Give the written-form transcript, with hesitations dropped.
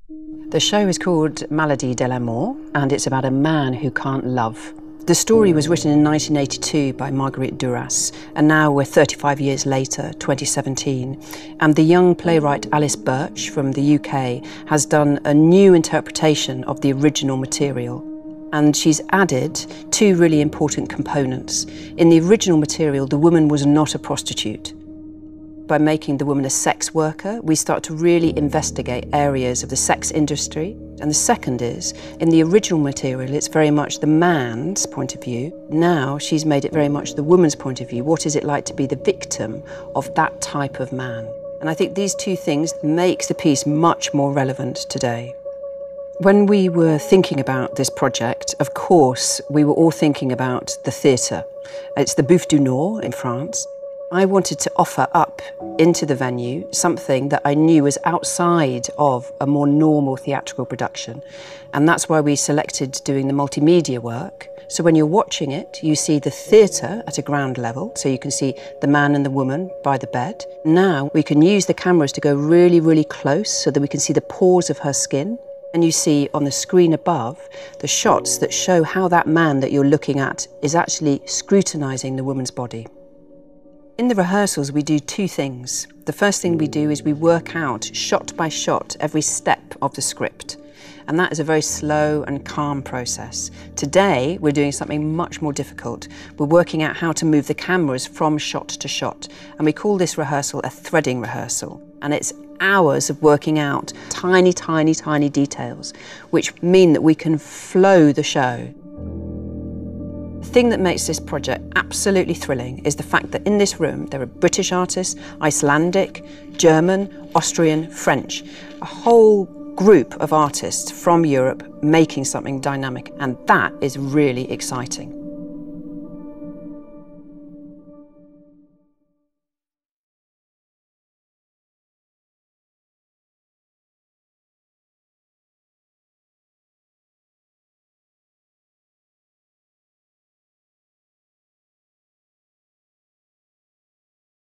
The show is called Maladie de l'amour, and it's about a man who can't love. The story was written in 1982 by Marguerite Duras, and now we're 35 years later, 2017, and the young playwright Alice Birch from the UK has done a new interpretation of the original material. And she's added two really important components. In the original material, the woman was not a prostitute. By making the woman a sex worker, we start to really investigate areas of the sex industry. And the second is, in the original material, it's very much the man's point of view. Now she's made it very much the woman's point of view. What is it like to be the victim of that type of man? And I think these two things make the piece much more relevant today. When we were thinking about this project, of course, we were all thinking about the theatre. It's the Bouffe du Nord in France. I wanted to offer up into the venue something that I knew was outside of a more normal theatrical production. And that's why we selected doing the multimedia work. So when you're watching it, you see the theatre at a ground level, so you can see the man and the woman by the bed. Now we can use the cameras to go really, really close so that we can see the pores of her skin. And you see on the screen above the shots that show how that man that you're looking at is actually scrutinising the woman's body. In the rehearsals, we do two things. The first thing we do is we work out, shot by shot, every step of the script. And that is a very slow and calm process. Today, we're doing something much more difficult. We're working out how to move the cameras from shot to shot. And we call this rehearsal a threading rehearsal. And it's hours of working out tiny, tiny, tiny details, which mean that we can flow the show. The thing that makes this project absolutely thrilling is the fact that in this room there are British artists, Icelandic, German, Austrian, French, a whole group of artists from Europe making something dynamic, and that is really exciting.